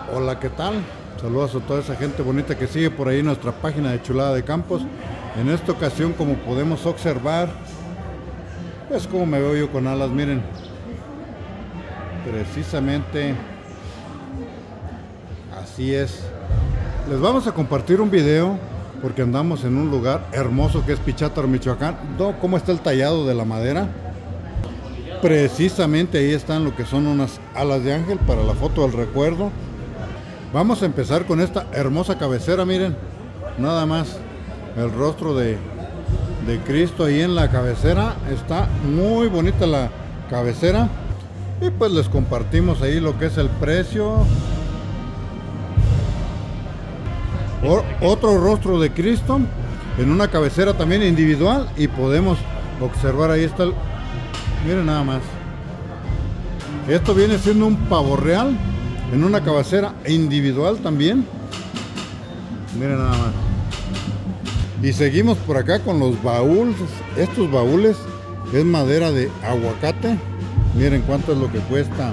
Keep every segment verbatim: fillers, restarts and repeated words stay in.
Hola, ¿qué tal? Saludos a toda esa gente bonita que sigue por ahí nuestra página de Chulada de Campos. En esta ocasión, como podemos observar, pues como me veo yo con alas, miren. Precisamente así es. Les vamos a compartir un video porque andamos en un lugar hermoso que es Pichátaro, Michoacán. ¿Cómo está el tallado de la madera? Precisamente ahí están lo que son unas alas de ángel para la foto del recuerdo. Vamos a empezar con esta hermosa cabecera, miren, nada más el rostro de, de Cristo ahí en la cabecera. Está muy bonita la cabecera y pues les compartimos ahí lo que es el precio. O, otro rostro de Cristo en una cabecera también individual y podemos observar ahí está el, miren nada más. Esto viene siendo un pavo real en una cabecera individual también. Miren nada más. Y seguimos por acá con los baúles. Estos baúles es madera de aguacate. Miren cuánto es lo que cuesta.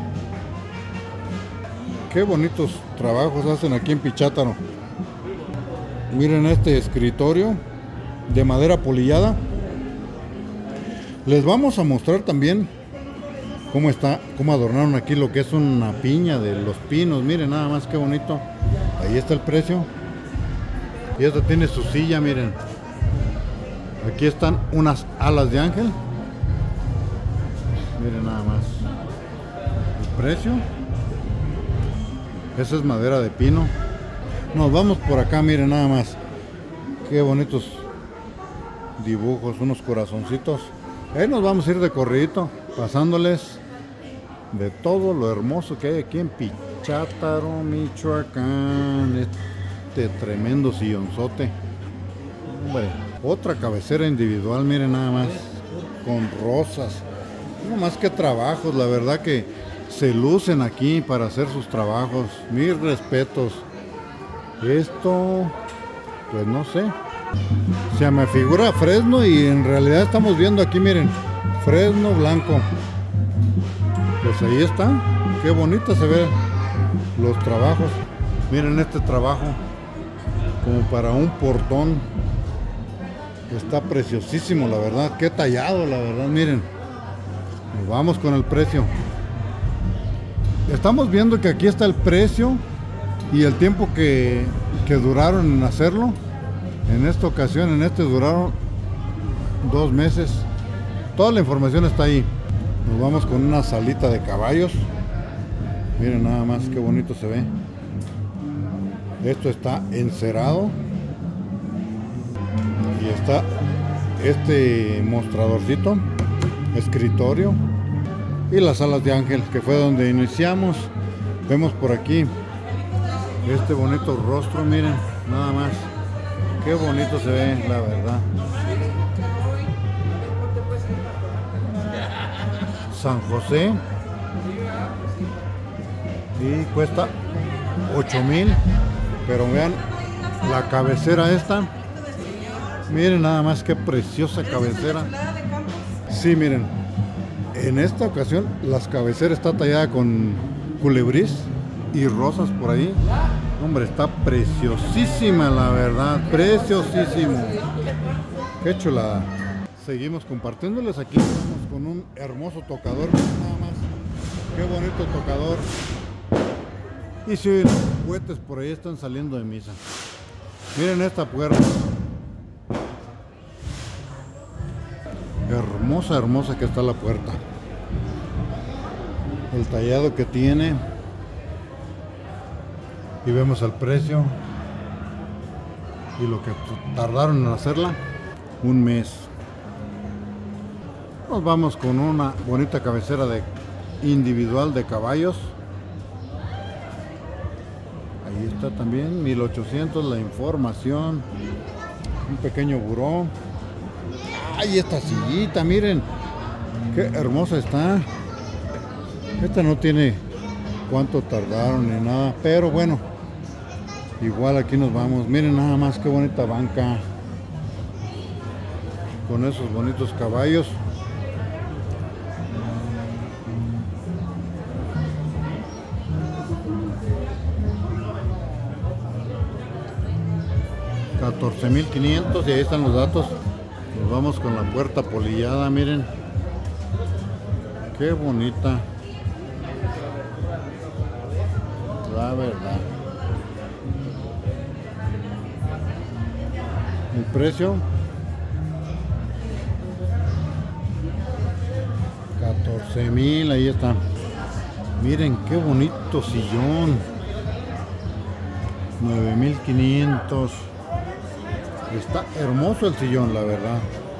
Qué bonitos trabajos hacen aquí en Pichátaro. Miren este escritorio de madera polillada. Les vamos a mostrar también cómo está, cómo adornaron aquí lo que es una piña de los pinos. Miren nada más qué bonito. Ahí está el precio. Y esta tiene su silla, miren. Aquí están unas alas de ángel. Miren nada más el precio. Esa es madera de pino. Nos vamos por acá, miren nada más. Qué bonitos dibujos, unos corazoncitos. Ahí nos vamos a ir de corridito, pasándoles de todo lo hermoso que hay aquí en Pichátaro, Michoacán. Este tremendo sillonzote. Hombre, otra cabecera individual, miren nada más, con rosas. No más que trabajos, la verdad que se lucen aquí para hacer sus trabajos. Mis respetos. Esto, pues no sé. Se me figura fresno y en realidad estamos viendo aquí, miren, fresno blanco. Pues ahí está. Qué bonito se ven los trabajos. Miren este trabajo, como para un portón. Está preciosísimo, la verdad. Qué tallado, la verdad, miren. Nos vamos con el precio. Estamos viendo que aquí está el precio y el tiempo que, que duraron en hacerlo. En esta ocasión, en este duraron dos meses. Toda la información está ahí. Nos vamos con una salita de caballos. Miren nada más qué bonito se ve. Esto está encerado. Y está este mostradorcito, escritorio. Y las alas de ángel, que fue donde iniciamos. Vemos por aquí este bonito rostro, miren, nada más. Qué bonito se ve, la verdad. San José. Y cuesta ocho mil. Pero vean la cabecera esta. Miren nada más qué preciosa cabecera. Sí, miren. En esta ocasión las cabeceras está tallada con culebrís y rosas por ahí. Hombre, está preciosísima, la verdad, preciosísimo. Qué chulada. Seguimos compartiéndoles aquí. Estamos con un hermoso tocador, nada más. Qué bonito tocador. Y si los cohetes por ahí están saliendo de misa. Miren esta puerta. Hermosa, hermosa que está la puerta. El tallado que tiene. Y vemos el precio y lo que tardaron en hacerla, un mes. Nos vamos con una bonita cabecera de individual de caballos. Ahí está también mil ochocientos la información. Un pequeño buró. ¡Ay, esta sillita! Miren qué hermosa está. Esta no tiene cuánto tardaron ni nada, pero bueno, igual aquí nos vamos. Miren nada más qué bonita banca con esos bonitos caballos. catorce mil quinientos y ahí están los datos. Nos vamos con la puerta polillada, miren. Qué bonita. La verdad. El precio catorce mil, ahí está. Miren qué bonito sillón. nueve mil quinientos. Está hermoso el sillón, la verdad.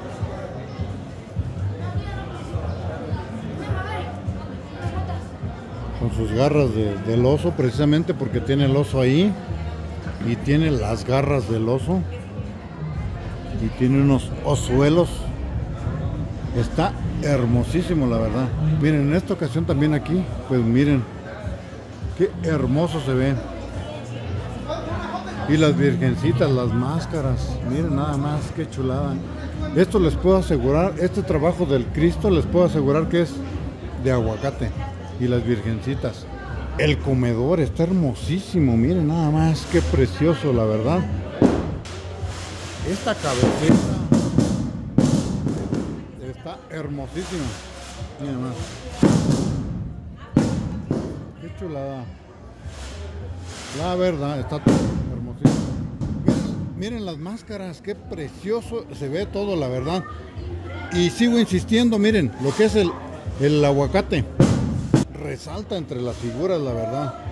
Con sus garras de, del oso, precisamente porque tiene el oso ahí. Y tiene las garras del oso. Y tiene unos osuelos. Está hermosísimo, la verdad. Miren, en esta ocasión también aquí, pues miren qué hermoso se ve. Y las virgencitas, las máscaras, miren nada más, qué chulada. Esto les puedo asegurar, este trabajo del Cristo les puedo asegurar que es de aguacate. Y las virgencitas. El comedor está hermosísimo, miren nada más, qué precioso, la verdad. Esta cabecera está hermosísima. Miren más. Qué chulada. La verdad, está hermosísimo. Miren, miren las máscaras, qué precioso se ve todo, la verdad. Y sigo insistiendo, miren, lo que es el, el aguacate. Resalta entre las figuras, la verdad.